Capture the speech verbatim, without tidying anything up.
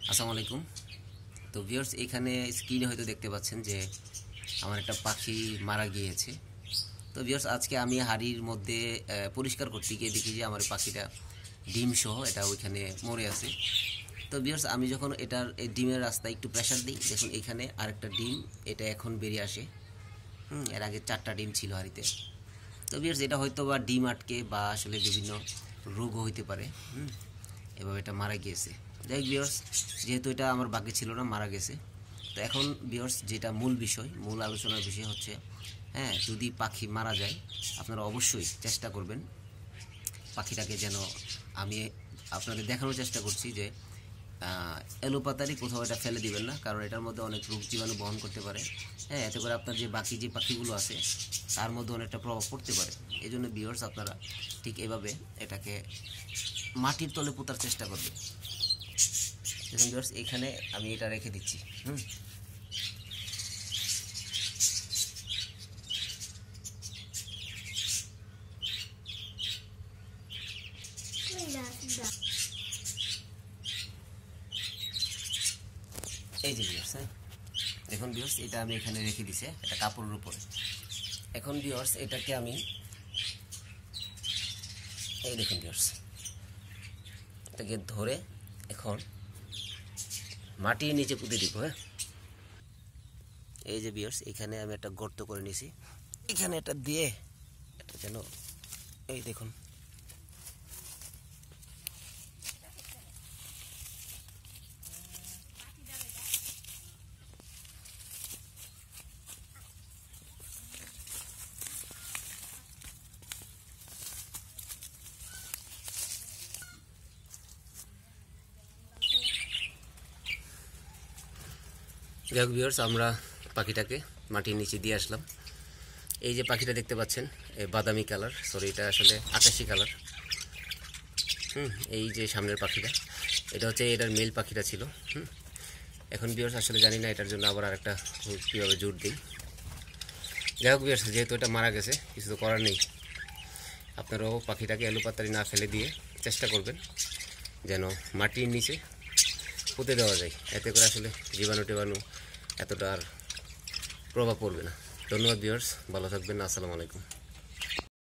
আসসালামু আলাইকুম। তো ভিউয়ার্স, এখানে স্ক্রিনে হয়তো দেখতে পাচ্ছেন যে আমার একটা পাখি মারা গিয়েছে। তো ভিউয়ার্স, আজকে আমি হাড়ির মধ্যে পরিষ্কার করতে গিয়ে দেখি যে আমার পাখিটা ডিম সহ এটা ওইখানে মরে আছে। তো ভিউয়ার্স, আমি যখন এটার এই ডিমের রাস্তায় একটু প্রেশার দিই, দেখুন এখানে আরেকটা ডিম এটা এখন বেরিয়ে আসে। হুম এর আগে চারটা ডিম ছিল হাড়িতে। তো ভিউয়ার্স, এটা হয়তো বা ডিম আটকে বা আসলে বিভিন্ন রোগও হইতে পারে। হুম এভাবে এটা মারা গিয়েছে। যাই হোক ভিউয়ার্স, যেহেতু এটা আমার বাকি ছিল না, মারা গেছে। তো এখন ভিউয়ার্স, যেটা মূল বিষয়, মূল আলোচনার বিষয় হচ্ছে, হ্যাঁ যদি পাখি মারা যায় আপনারা অবশ্যই চেষ্টা করবেন পাখিটাকে যেন, আমি আপনাদের দেখানোর চেষ্টা করছি যে এলোপাতারি কোথাও এটা ফেলে দিবেন না, কারণ এটার মধ্যে অনেক রোগ জীবাণু বহন করতে পারে। হ্যাঁ এতে করে আপনার যে বাকি যে পাখিগুলো আছে তার মধ্যে অনেকটা প্রভাব পড়তে পারে। এই জন্য ভিউয়ার্স, আপনারা ঠিক এভাবে এটাকে মাটির তলে পোতার চেষ্টা করবেন। দেখুন ভিউয়ার্স, এখানে আমি এটা রেখে দিচ্ছি। হুম এই যে ভিউয়ার্স, হ্যাঁ দেখুন ভিউয়ার্স, এটা আমি এখানে রেখে দিছি একটা কাপড়ের উপরে। এখন ভিউয়ার্স, এটাকে আমি এই দেখুন ভিউয়ার্স, এটাকে ধরে এখন মাটির নিচে পুঁতে দিব। হ্যাঁ এই যে ভিউয়ার্স, এখানে আমি একটা গর্ত করে নিয়েছি, এখানে এটা দিয়ে এটা যেন, এই দেখুন যাই হোক ভিউয়ার্স, আমরা পাখিটাকে মাটির নিচে দিয়ে আসলাম। এই যে পাখিটা দেখতে পাচ্ছেন, বাদামি কালার, সরি এটা আসলে আকাশি কালার। হুম এই যে সামনের পাখিটা, এটা হচ্ছে এটার মেল পাখিটা ছিল। হুম এখন ভিউয়ার্স আসলে জানি না এটার জন্য আবার আরেকটা কীভাবে জোর দিই। যাই হোক ভিউয়ার্স, যেহেতু এটা মারা গেছে কিছু তো করার নেই। আপনারাও পাখিটাকে এলোপাতারি না ফেলে দিয়ে চেষ্টা করবেন যেন মাটির নিচে পুঁতে দেওয়া যায়, এতে করে আসলে জীবাণু টিবাণু এতটা আর প্রভাব পড়বে না। ধন্যবাদ ভিউয়ার্স, ভালো থাকবেন। আসসালামু আলাইকুম।